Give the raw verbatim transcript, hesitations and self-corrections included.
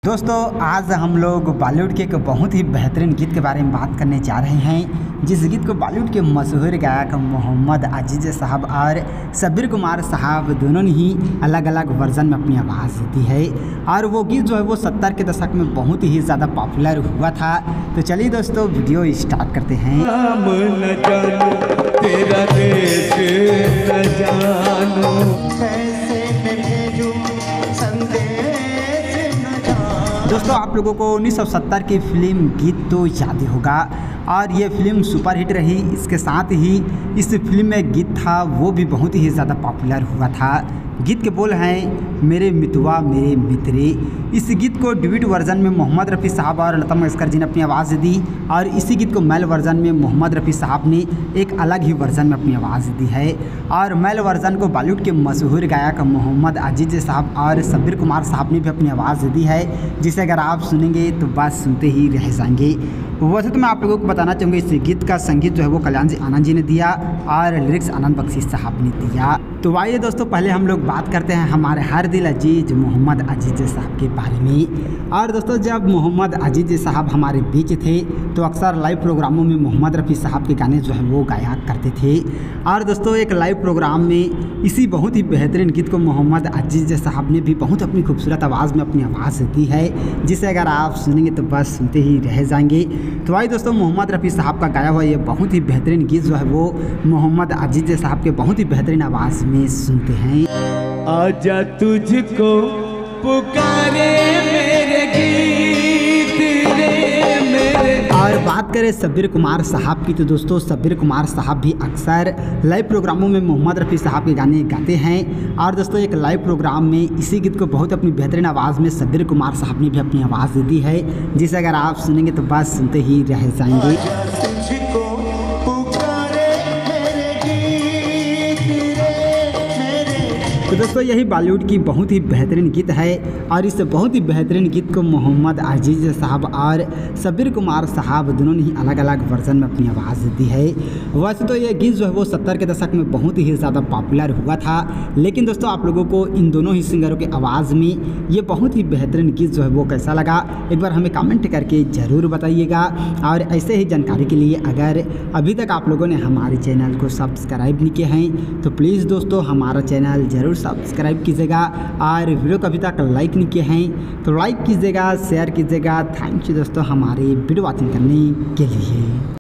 दोस्तों आज हम लोग बॉलीवुड के एक बहुत ही बेहतरीन गीत के बारे में बात करने जा रहे हैं, जिस गीत को बॉलीवुड के मशहूर गायक मोहम्मद अजीज साहब और शब्बीर कुमार साहब दोनों ने ही अलग अलग वर्जन में अपनी आवाज़ दी है। और वो गीत जो है वो सत्तर के दशक में बहुत ही ज़्यादा पॉपुलर हुआ था। तो चलिए दोस्तों वीडियो स्टार्ट करते हैं। नाम न जानू, तेरा देश न जानू, कैसे भेजूं संदेश न जानू। दोस्तों आप लोगों को उन्नीस सौ सत्तर की फिल्म गीत तो याद ही होगा और ये फिल्म सुपरहिट रही। इसके साथ ही इस फिल्म में गीत था वो भी बहुत ही ज़्यादा पॉपुलर हुआ था। गीत के बोल हैं मेरे मितवा मेरे मित्रे। इस गीत को ड्यूट वर्जन में मोहम्मद रफ़ी साहब और लता मंगेशकर जी ने अपनी आवाज़ दी और इसी गीत को मेल वर्जन में मोहम्मद रफ़ी साहब ने एक अलग ही वर्जन में अपनी आवाज़ दी है। और मेल वर्जन को बॉलीवुड के मशहूर गायक मोहम्मद अजीज साहब और शब्बीर कुमार साहब ने भी अपनी आवाज़ दी है, जिसे अगर आप सुनेंगे तो बस सुनते ही रह जाएंगे। वैसे तो मैं आप लोगों को बताना चाहूँगा इस गीत का संगीत जो है वो कल्याण जी आनंद जी ने दिया और लिरिक्स आनंद बख्शी साहब ने दिया। तो आइए दोस्तों पहले हम लोग बात करते हैं हमारे हर दिल अजीज मोहम्मद अजीज साहब के बारे में। और दोस्तों जब मोहम्मद अजीज साहब हमारे बीच थे तो अक्सर लाइव प्रोग्रामों में मोहम्मद रफ़ी साहब के गाने जो है वो गाया करते थे। और दोस्तों एक लाइव प्रोग्राम में इसी बहुत ही बेहतरीन गीत को मोहम्मद अजीज साहब ने भी बहुत अपनी खूबसूरत आवाज़ में अपनी आवाज़ दी है, जिसे अगर आप सुनेंगे तो बस सुनते ही रह जाएंगे। तो आइए दोस्तों मोहम्मद रफ़ी साहब का गाया हुआ ये बहुत ही बेहतरीन गीत जो है वो मोहम्मद अजीज साहब के बहुत ही बेहतरीन आवाज़ में सुनते हैं। आजा तुझको पुकारे मेरे गीत रे मेरे। और बात करें शब्बीर कुमार साहब की तो दोस्तों शब्बीर कुमार साहब भी अक्सर लाइव प्रोग्रामों में मोहम्मद रफ़ी साहब के गाने गाते हैं। और दोस्तों एक लाइव प्रोग्राम में इसी गीत को बहुत अपनी बेहतरीन आवाज़ में शब्बीर कुमार साहब ने भी अपनी आवाज़ दी है, जिसे अगर आप सुनेंगे तो बस सुनते ही रह जाएंगे। तो दोस्तों यही बॉलीवुड की बहुत ही बेहतरीन गीत है और इस बहुत ही बेहतरीन गीत को मोहम्मद अजीज साहब और शब्बीर कुमार साहब दोनों ने ही अलग अलग वर्जन में अपनी आवाज़ दी है। वैसे तो ये गीत जो है वो सत्तर के दशक में बहुत ही ज़्यादा पॉपुलर हुआ था, लेकिन दोस्तों आप लोगों को इन दोनों ही सिंगरों की आवाज़ में ये बहुत ही बेहतरीन गीत जो है वो कैसा लगा एक बार हमें कमेंट करके ज़रूर बताइएगा। और ऐसे ही जानकारी के लिए अगर अभी तक आप लोगों ने हमारे चैनल को सब्सक्राइब नहीं किया है तो प्लीज़ दोस्तों हमारा चैनल ज़रूर सब्सक्राइब कीजिएगा और वीडियो को अभी तक लाइक नहीं किए हैं तो लाइक कीजिएगा, शेयर कीजिएगा। थैंक यू दोस्तों हमारे वीडियो वॉचिंग करने के लिए।